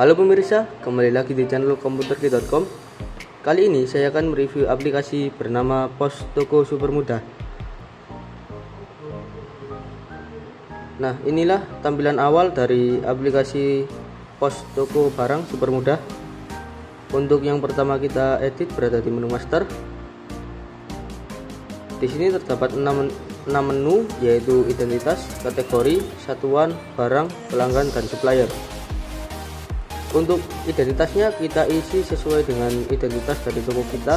Halo pemirsa, kembali lagi di channel komputerki.com. Kali ini saya akan mereview aplikasi bernama Pos Toko Super Mudah. Nah, inilah tampilan awal dari aplikasi Pos Toko Barang Super Mudah. Untuk yang pertama kita edit berada di menu master. Di sini terdapat 6 menu, yaitu identitas, kategori, satuan, barang, pelanggan, dan supplier. Untuk identitasnya kita isi sesuai dengan identitas dari toko kita,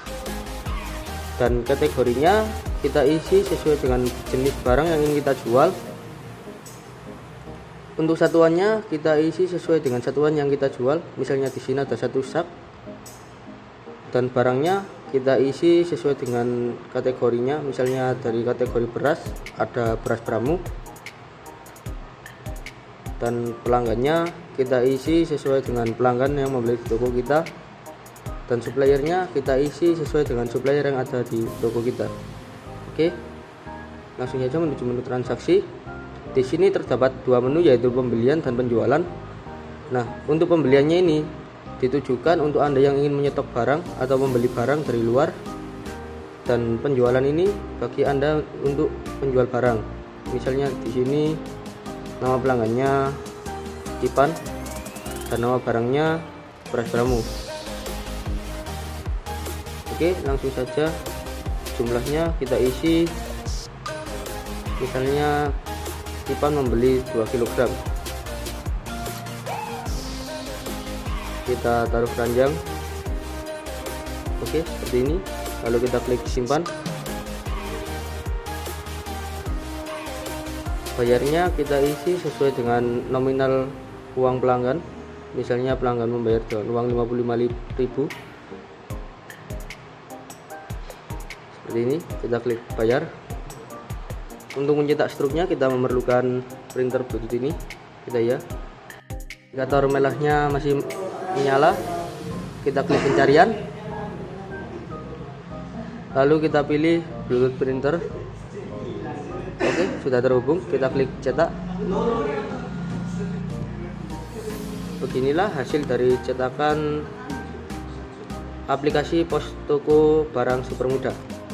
dan kategorinya kita isi sesuai dengan jenis barang yang ingin kita jual. Untuk satuannya kita isi sesuai dengan satuan yang kita jual, misalnya di sini ada 1 sak, dan barangnya kita isi sesuai dengan kategorinya, misalnya dari kategori beras ada beras pramu, dan pelanggannya kita isi sesuai dengan pelanggan yang membeli di toko kita, dan suppliernya kita isi sesuai dengan supplier yang ada di toko kita. Oke, langsung saja menuju menu transaksi. Di sini terdapat 2 menu, yaitu pembelian dan penjualan. Nah, untuk pembeliannya ini ditujukan untuk Anda yang ingin menyetok barang atau membeli barang dari luar, dan penjualan ini bagi Anda untuk penjual barang. Misalnya di sini nama pelanggannya Ipan dan nama barangnya beras pramu. Oke, langsung saja jumlahnya kita isi, misalnya Ipan membeli 2 kg. Kita taruh keranjang. Oke, seperti ini. Lalu kita klik simpan. Bayarnya kita isi sesuai dengan nominal uang pelanggan, misalnya pelanggan membayar dengan uang 55.000. Seperti ini, kita klik bayar. Untuk mencetak struknya kita memerlukan printer butut ini, kita indikator merahnya masih menyala, kita klik pencarian, lalu kita pilih Bluetooth printer. Oke, sudah terhubung, kita klik cetak. Beginilah hasil dari cetakan aplikasi Pos Toko Barang Super Mudah.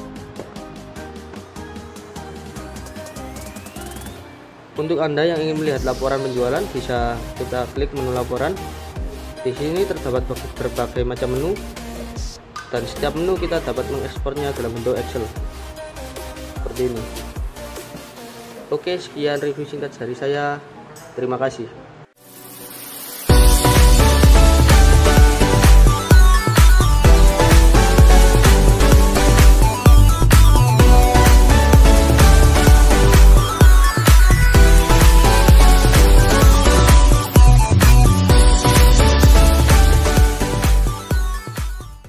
Untuk Anda yang ingin melihat laporan penjualan, bisa kita klik menu laporan. Di sini terdapat berbagai macam menu, dan setiap menu kita dapat mengekspornya dalam bentuk Excel seperti ini. Oke, sekian review singkat dari saya. Terima kasih.